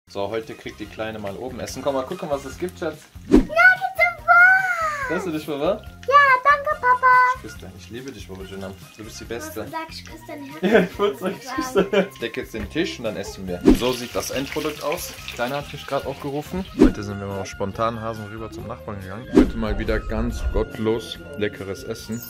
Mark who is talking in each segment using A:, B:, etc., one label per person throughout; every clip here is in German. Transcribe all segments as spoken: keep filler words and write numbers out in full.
A: So, heute kriegt die Kleine mal oben Essen. Komm mal gucken, was es gibt, Schatz.
B: Nuggets und Wurst.
A: Hörst du dich, Papa?
B: Ja, danke, Papa.
A: Ich küsse dich. Ich liebe dich, Papa Junam. Du bist die Beste.
B: Du sagst, ich küsse dein Herz.
A: Ja, ich wollte sagen, ich küsse dein Herz. Ich decke jetzt den Tisch und dann essen wir. So sieht das Endprodukt aus. Kleiner hat mich gerade aufgerufen. Heute sind wir mal spontan Hasen rüber zum Nachbarn gegangen. Heute mal wieder ganz gottlos leckeres Essen.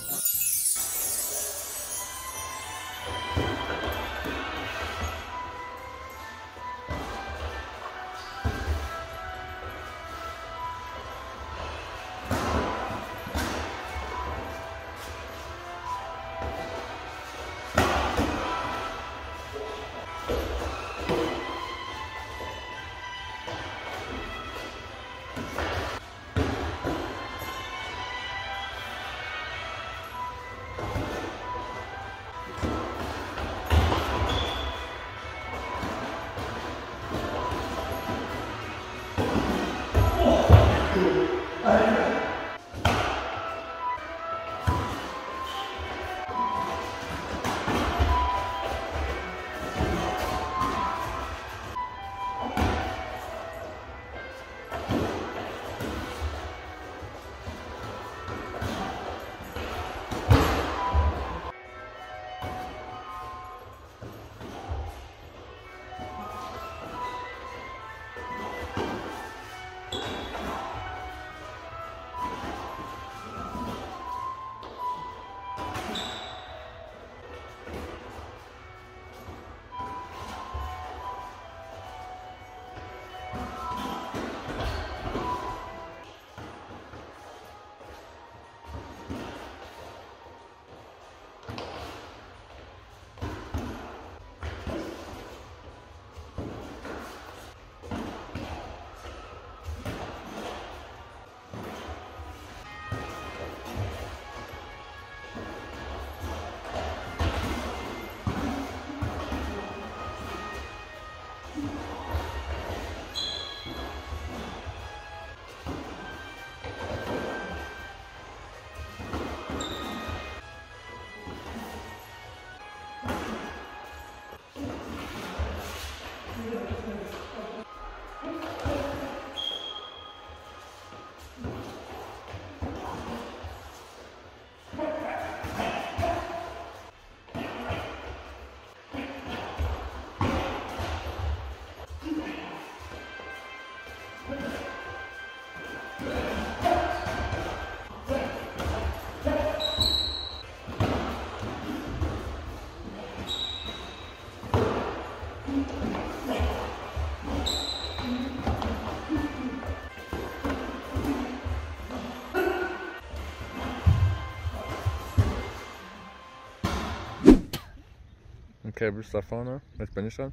A: Okay, bis da vorne. Jetzt bin ich dran.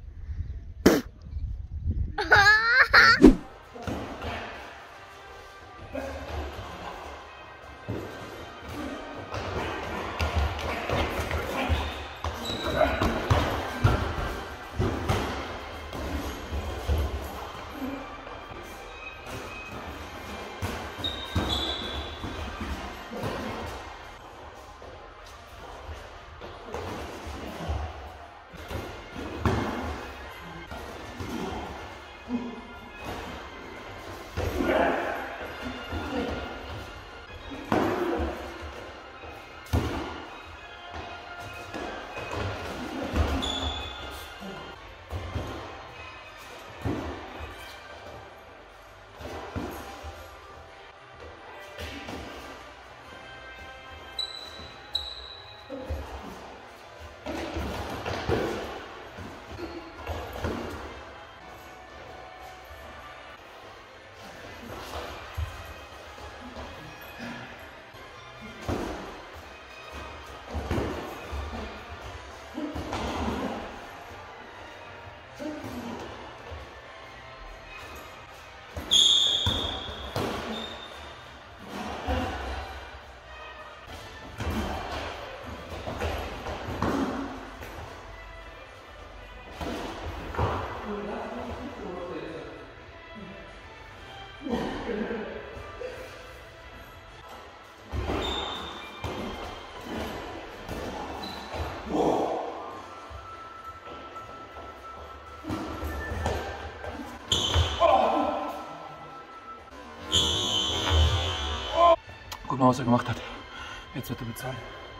C: guck mal, was er gemacht hat. Jetzt wird er bezahlen.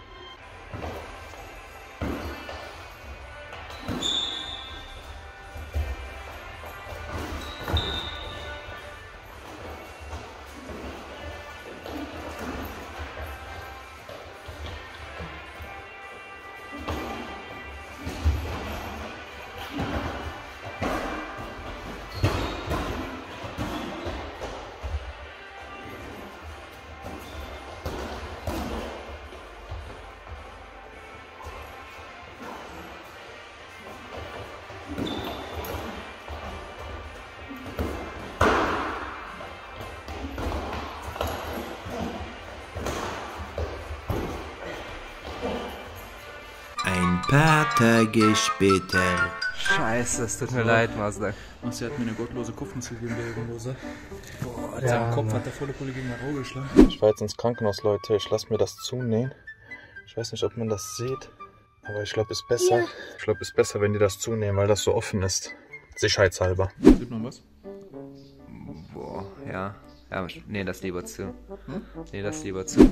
D: Ein paar Tage später.
E: Scheiße, es tut mir leid, Mazda.
C: Ach, sie hat mir eine gottlose Kupfnuss gegeben, der Ehrenlose. Boah,
E: Ja,
C: seinem Kopf
E: Mann.
C: hat der volle Pulle gegen mein Auge geschlagen.
A: Ich war jetzt ins Krankenhaus, Leute. Ich lasse mir das zunähen. Ich weiß nicht, ob man das sieht. Aber ich glaube, es ist besser.
B: Ja.
A: Ich glaube, es ist besser, wenn die das zunehmen, weil das so offen ist. Sicherheitshalber.
C: Sieht man was?
E: Boah, ja. Ja, nee, das lieber zu. Hm? Nee, das lieber zu.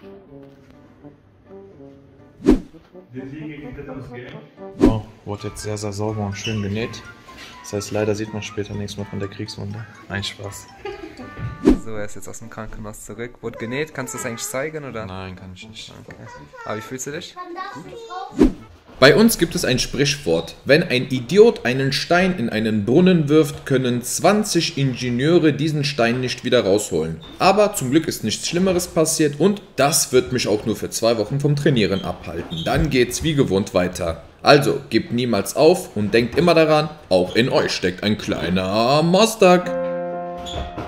A: Oh, wurde jetzt sehr, sehr sauber und schön genäht. Das heißt, leider sieht man später nichts mehr von der Kriegswunde. Nein, Spaß.
E: So, er ist jetzt aus dem Krankenhaus zurück. Wurde genäht. Kannst du das eigentlich zeigen, oder?
A: Nein, kann ich nicht.
E: Okay. Aber wie fühlst du dich?
B: Wann darfst du raus?
F: Bei uns gibt es ein Sprichwort. Wenn ein Idiot einen Stein in einen Brunnen wirft, können zwanzig Ingenieure diesen Stein nicht wieder rausholen. Aber zum Glück ist nichts Schlimmeres passiert und das wird mich auch nur für zwei Wochen vom Trainieren abhalten. Dann geht's wie gewohnt weiter. Also, gebt niemals auf und denkt immer daran, auch in euch steckt ein kleiner Mostak.